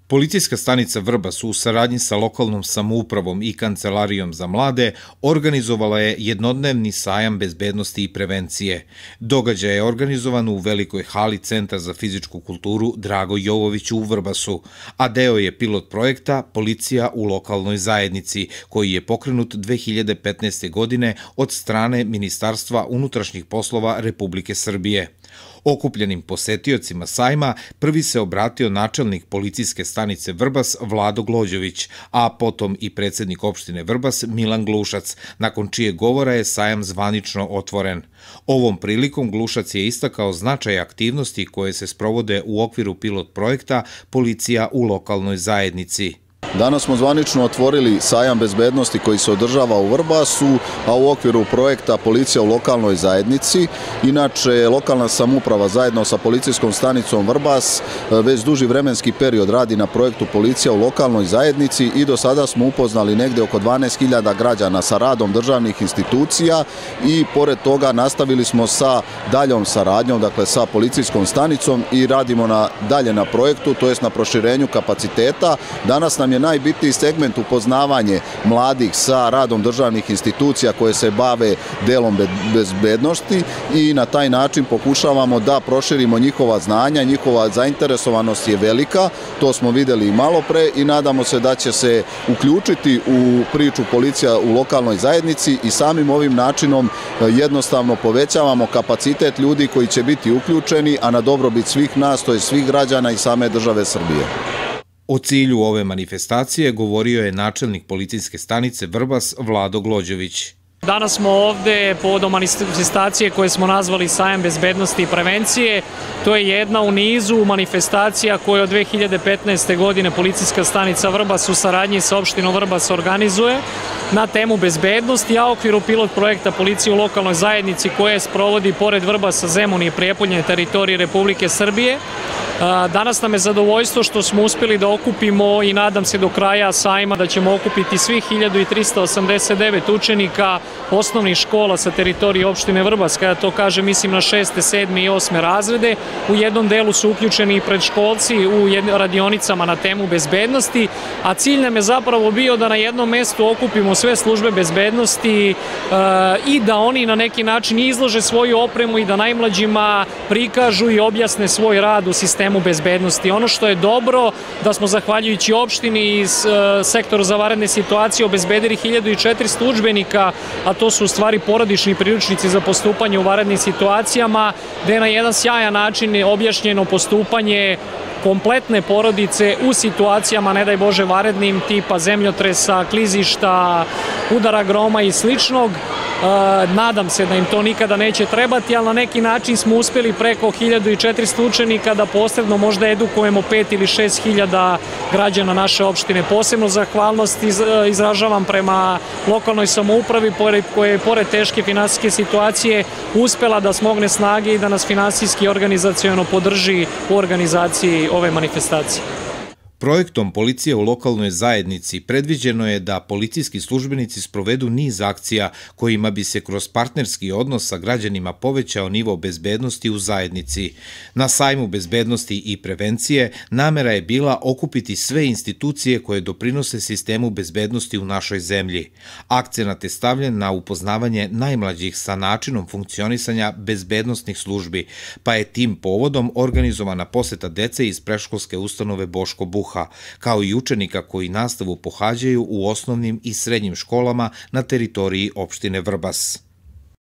Policijska stanica Vrbas u saradnji sa lokalnom samoupravom i Kancelarijom za mlade organizovala je jednodnevni sajam bezbednosti i prevencije. Događaj je organizovan u velikoj hali Centra za fizičku kulturu Drago Jovović u Vrbasu, a deo je pilot projekta Policija u lokalnoj zajednici, koji je pokrenut 2015. godine od strane Ministarstva unutrašnjih poslova Republike Srbije. Okupljenim posetiocima sajma prvi se obratio načelnik policijske stanice Vrbas Vlado Glođević, a potom i predsjednik opštine Vrbas Milan Glušac, nakon čije govora je sajam zvanično otvoren. Ovom prilikom Glušac je istakao značaj aktivnosti koje se sprovode u okviru pilot projekta Policija u lokalnoj zajednici. Danas smo zvanično otvorili sajam bezbednosti koji se održava u Vrbasu, a u okviru projekta Policija u lokalnoj zajednici. Inače, lokalna samouprava zajedno sa policijskom stanicom Vrbas već duži vremenski period radi na projektu Policija u lokalnoj zajednici i do sada smo upoznali negde oko 12.000 građana sa radom državnih institucija i pored toga nastavili smo sa daljom saradnjom, dakle sa policijskom stanicom i radimo dalje na projektu, to jest na proširenju kapaciteta. Danas nam je najbitniji segment upoznavanje mladih sa radom državnih institucija koje se bave delom bezbednosti i na taj način pokušavamo da proširimo njihova znanja, njihova zainteresovanost je velika, to smo videli i malo pre i nadamo se da će se uključiti u priču Policija u lokalnoj zajednici i samim ovim načinom jednostavno povećavamo kapacitet ljudi koji će biti uključeni, a na dobrobit svih nas, to je svih građana i same države Srbije. O cilju ove manifestacije govorio je načelnik policijske stanice Vrbas Vlado Glođević. Danas smo ovde povodom manifestacije koje smo nazvali Sajam bezbednosti i prevencije. To je jedna u nizu manifestacija koje od 2015. godine policijska stanica Vrbas u saradnji sa opštinom Vrbas organizuje na temu bezbednosti, a u okviru pilot projekta Policije u lokalnoj zajednici koje sprovodi pored Vrbasa, Zemun i Prijepolje teritorije Republike Srbije. Danas nam je zadovoljstvo što smo uspjeli da okupimo i nadam se do kraja sajma da ćemo okupiti svih 1389 učenika osnovnih škola sa teritorije opštine Vrbas. Kada to kažem, mislim na 6., 7. i 8. razrede. U jednom delu su uključeni i predškolci u radionicama na temu bezbednosti, a cilj nam je zapravo bio da na jednom mestu okupimo sve službe bezbednosti i da oni na neki način izlože svoju opremu i da najmlađima prikažu i objasne svoj rad u sistemu bezbednosti. Ono što je dobro, da smo zahvaljujući opštini i sektoru za vanredne situacije obezbedili 1400 udžbenika, a to su u stvari porodični priručnici za postupanje u vanrednim situacijama, gde je na jedan sjajan način objašnjeno postupanje kompletne porodice u situacijama, ne daj Bože, vanrednim, tipa zemljotresa, klizišta, udara groma i sličnog. Nadam se da im to nikada neće trebati, ali na neki način smo uspjeli preko 1400 učenika da posredno možda edukujemo 5 ili 6 hiljada građana naše opštine. Posebno zahvalnost izražavam prema lokalnoj samoupravi koja je pored teške finansijske situacije uspjela da smogne snage i da nas finansijski i organizaciono podrži u organizaciji ove manifestacije. Projektom Policija u lokalnoj zajednici predviđeno je da policijski službenici sprovedu niz akcija kojima bi se kroz partnerski odnos sa građanima povećao nivo bezbednosti u zajednici. Na sajmu bezbednosti i prevencije namera je bila okupiti sve institucije koje doprinose sistemu bezbednosti u našoj zemlji. Akcenat je stavljen na upoznavanje najmlađih sa načinom funkcionisanja bezbednostnih službi, pa je tim povodom organizovana poseta dece iz predškolske ustanove Boško Buha, kao i učenika koji nastavu pohađaju u osnovnim i srednjim školama na teritoriji opštine Vrbas.